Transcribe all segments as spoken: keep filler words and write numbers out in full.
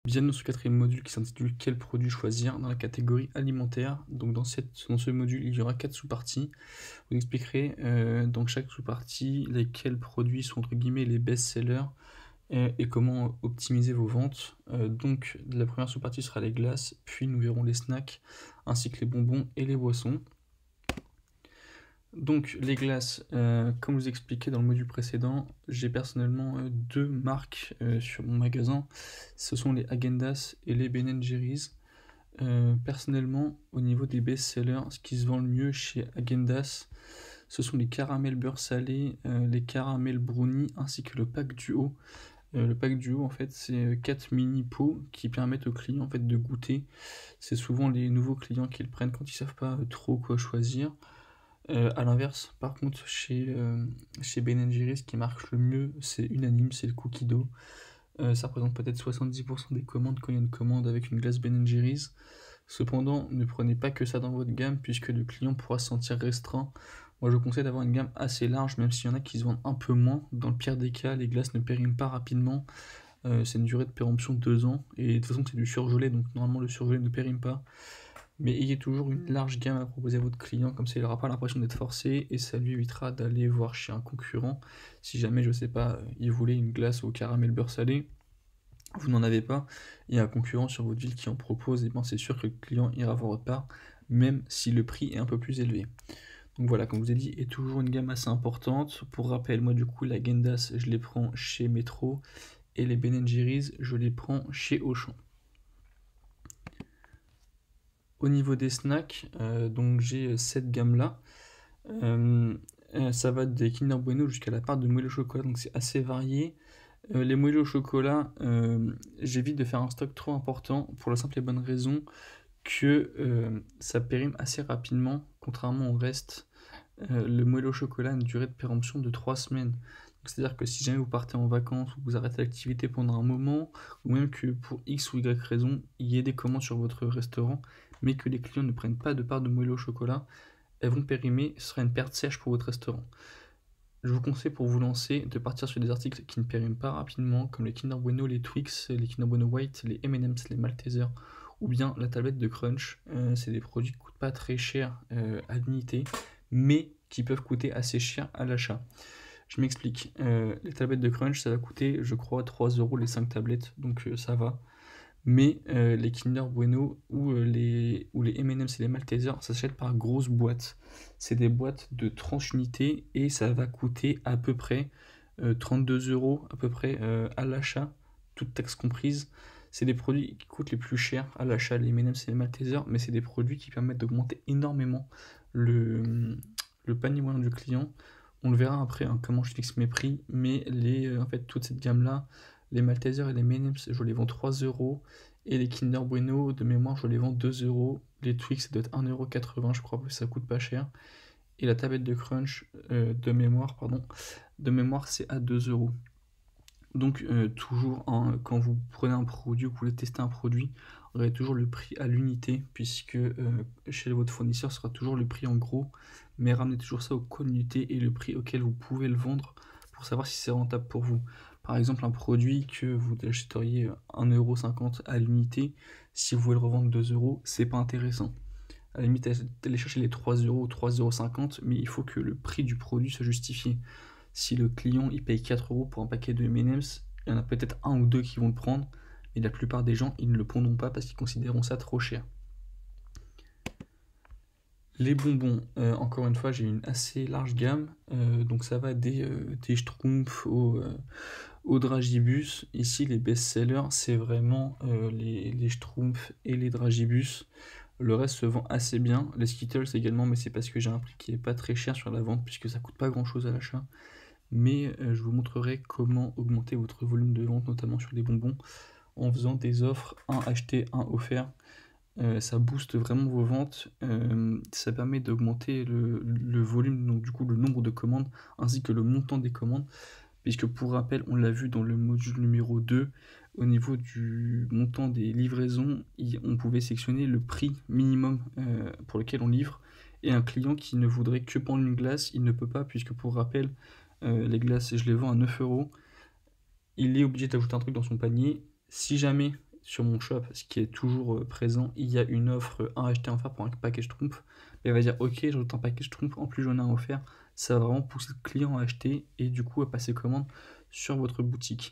Bienvenue dans ce quatrième module qui s'intitule Quel produit choisir dans la catégorie alimentaire. Donc dans, cette, dans ce module, il y aura quatre sous-parties. Vous expliquerez euh, dans chaque sous-partie lesquels produits sont entre guillemets les best-sellers euh, et comment optimiser vos ventes. Euh, donc la première sous-partie sera les glaces, puis nous verrons les snacks, ainsi que les bonbons et les boissons. Donc les glaces, euh, comme je vous expliqué dans le module précédent, j'ai personnellement euh, deux marques euh, sur mon magasin. Ce sont les Häagen-Dazs et les Ben Jerry's. Euh, personnellement, au niveau des best-sellers, ce qui se vend le mieux chez Häagen-Dazs, ce sont les caramels beurre salé, euh, les caramels brownie ainsi que le pack duo. Euh, le pack duo, en fait, c'est quatre mini pots qui permettent aux clients en fait, de goûter. C'est souvent les nouveaux clients qui le prennent quand ils savent pas trop quoi choisir. Euh, à l'inverse, par contre, chez, euh, chez Ben Jerry's, ce qui marche le mieux, c'est unanime, c'est le cookie dough. Euh, ça représente peut-être soixante-dix pour cent des commandes quand il y a une commande avec une glace Ben Jerry's. Cependant, ne prenez pas que ça dans votre gamme, puisque le client pourra se sentir restreint. Moi, je vous conseille d'avoir une gamme assez large, même s'il y en a qui se vendent un peu moins. Dans le pire des cas, les glaces ne périment pas rapidement. Euh, c'est une durée de péremption de deux ans. Et de toute façon, c'est du surgelé, donc normalement, le surgelé ne périme pas. Mais ayez toujours une large gamme à proposer à votre client, comme ça il n'aura pas l'impression d'être forcé et ça lui évitera d'aller voir chez un concurrent. Si jamais, je sais pas, il voulait une glace au caramel beurre salé, vous n'en avez pas, il y a un concurrent sur votre ville qui en propose, et bien c'est sûr que le client ira voir votre part, même si le prix est un peu plus élevé. Donc voilà, comme je vous ai dit, est toujours une gamme assez importante. Pour rappel, moi du coup, la Häagen-Dazs, je les prends chez Metro, et les Ben Jerry's, je les prends chez Auchan. Au niveau des snacks, euh, donc j'ai cette gamme-là. Euh, euh, ça va des Kinder Bueno jusqu'à la part de moelleux au chocolat, donc c'est assez varié. Euh, les moelleux au chocolat, euh, j'évite de faire un stock trop important pour la simple et bonne raison que euh, ça périme assez rapidement, contrairement au reste. Euh, le moelleux au chocolat a une durée de péremption de trois semaines. C'est-à-dire que si jamais vous partez en vacances ou vous arrêtez l'activité pendant un moment, ou même que pour X ou Y raison, il y ait des commandes sur votre restaurant, mais que les clients ne prennent pas de part de moelleux au chocolat, elles vont périmer, ce sera une perte sèche pour votre restaurant. Je vous conseille pour vous lancer de partir sur des articles qui ne périment pas rapidement, comme les Kinder Bueno, les Twix, les Kinder Bueno White, les M and M's, les Maltesers, ou bien la tablette de Crunch. Euh, c'est des produits qui ne coûtent pas très cher euh, à l'unité, mais qui peuvent coûter assez cher à l'achat. Je m'explique. Euh, les tablettes de Crunch, ça va coûter, je crois, trois euros les cinq tablettes, donc euh, ça va. Mais euh, les Kinder Bueno ou, euh, les, ou les M and M's et les Maltesers, ça s'achète par grosses boîtes. C'est des boîtes de trente unités et ça va coûter à peu près euh, trente-deux euros à peu près euh, à l'achat, toutes taxes comprises. C'est des produits qui coûtent les plus chers à l'achat, les M and M's et les Maltesers, mais c'est des produits qui permettent d'augmenter énormément le, le panier moyen du client. On le verra après hein, comment je fixe mes prix, mais les, euh, en fait, toute cette gamme-là, les Maltesers et les M and M's, je les vends trois euros. Et les Kinder Bueno, de mémoire, je les vends deux euros. Les Twix, ça doit être un euro quatre-vingts, je crois que ça coûte pas cher. Et la tablette de Crunch, euh, de mémoire, pardon, de mémoire, c'est à deux euros. Donc, euh, toujours, hein, quand vous prenez un produit ou que vous voulez tester un produit, vous aurez toujours le prix à l'unité, puisque euh, chez votre fournisseur, ce sera toujours le prix en gros. Mais ramenez toujours ça au coût de l'unité et le prix auquel vous pouvez le vendre pour savoir si c'est rentable pour vous. Par exemple, un produit que vous achèteriez un euro cinquante à l'unité, si vous voulez le revendre deux euros, c'est pas intéressant. À la limite, allez chercher les trois euros ou trois euros cinquante, mais il faut que le prix du produit soit justifié. Si le client il paye quatre euros pour un paquet de M and M's, il y en a peut-être un ou deux qui vont le prendre, mais la plupart des gens ils ne le prendront pas parce qu'ils considéreront ça trop cher. Les bonbons, euh, encore une fois, j'ai une assez large gamme, euh, donc ça va des, euh, des Schtroumpfs au, euh, au Dragibus. Ici, les best-sellers, c'est vraiment euh, les, les Schtroumpfs et les Dragibus. Le reste se vend assez bien. Les Skittles également, mais c'est parce que j'ai un prix qui est pas très cher sur la vente, puisque ça coûte pas grand-chose à l'achat. Mais euh, je vous montrerai comment augmenter votre volume de vente, notamment sur les bonbons, en faisant des offres un acheté, un offert. Euh, ça booste vraiment vos ventes, euh, ça permet d'augmenter le, le volume, donc du coup le nombre de commandes, ainsi que le montant des commandes, puisque pour rappel, on l'a vu dans le module numéro deux, au niveau du montant des livraisons, on pouvait sélectionner le prix minimum euh, pour lequel on livre, et un client qui ne voudrait que prendre une glace, il ne peut pas, puisque pour rappel, euh, les glaces, je les vends à neuf euros, il est obligé d'ajouter un truc dans son panier. Si jamais sur mon shop, ce qui est toujours euh, présent, il y a une offre euh, un acheté offert pour un package trompe. Il va dire ok, j'ajoute un package trompe, en plus j'en ai un offert. Ça va vraiment pousser le client à acheter et du coup à passer commande sur votre boutique.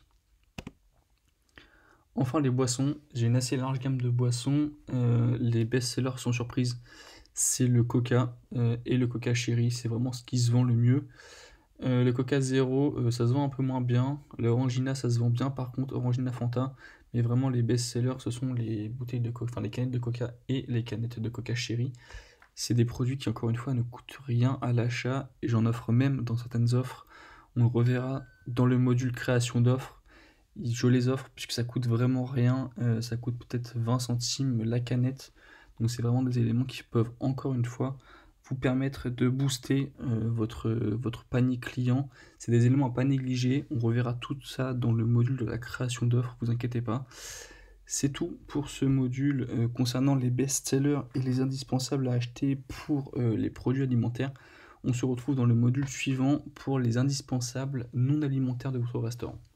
Enfin les boissons, j'ai une assez large gamme de boissons. Euh, les best-sellers sans surprise, c'est le Coca euh, et le Coca Cherry, c'est vraiment ce qui se vend le mieux. Euh, le Coca Zéro, euh, ça se vend un peu moins bien. Le Orangina, ça se vend bien par contre, Orangina Fanta. Mais vraiment, les best-sellers, ce sont les bouteilles de Coca, enfin les canettes de Coca et les canettes de Coca Cherry. C'est des produits qui, encore une fois, ne coûtent rien à l'achat et j'en offre même dans certaines offres. On le reverra dans le module création d'offres. Je les offre puisque ça coûte vraiment rien. Euh, ça coûte peut-être vingt centimes la canette. Donc c'est vraiment des éléments qui peuvent, encore une fois, vous permettre de booster euh, votre, votre panier client. C'est des éléments à pas négliger. On reverra tout ça dans le module de la création d'offres, vous inquiétez pas. C'est tout pour ce module euh, concernant les best-sellers et les indispensables à acheter pour euh, les produits alimentaires. On se retrouve dans le module suivant pour les indispensables non alimentaires de votre restaurant.